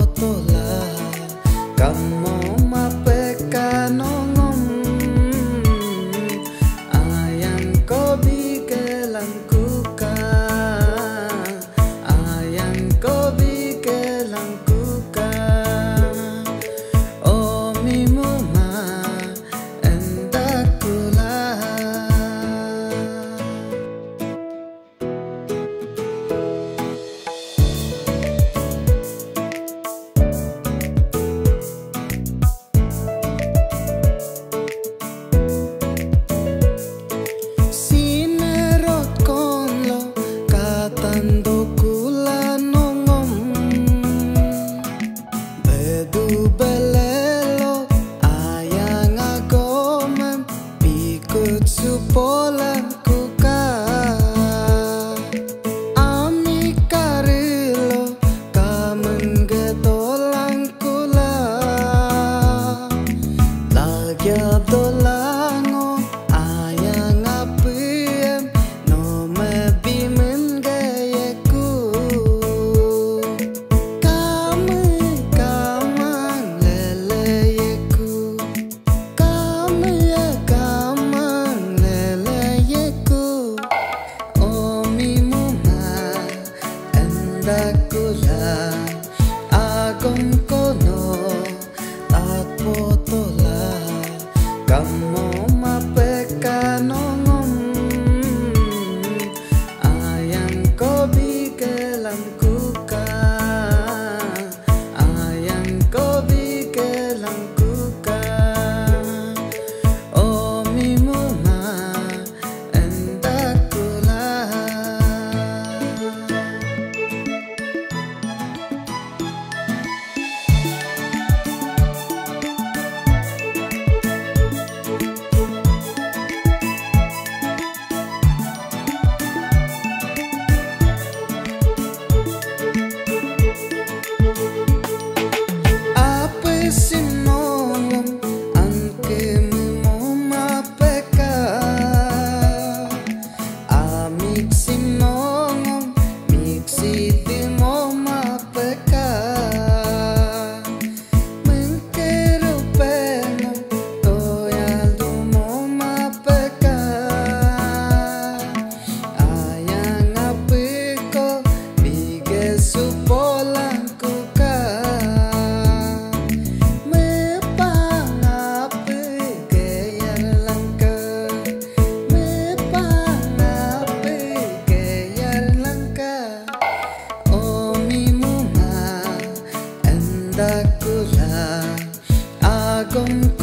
potola kamo mapeka nongom ayang ko bikelang kuka ayang ko bikelang kuka o mimuma endakula tando kula nongom bedu belelo ayang agomem pikut supolan kuka ami karilo kamen getolang kula lagi abdolango ayang apiem no mebimen dakula agom kono at potola kamo mapeka nongom ayang ko bikelang kuka ayang ko bikelang kuka o mimuma endakula. Sinongom angke mo mapeka amik sinongom miksiti mo mapeka mengkero peno toyaldo mo mapeka ayang apiko bige supolang kuka dakula agom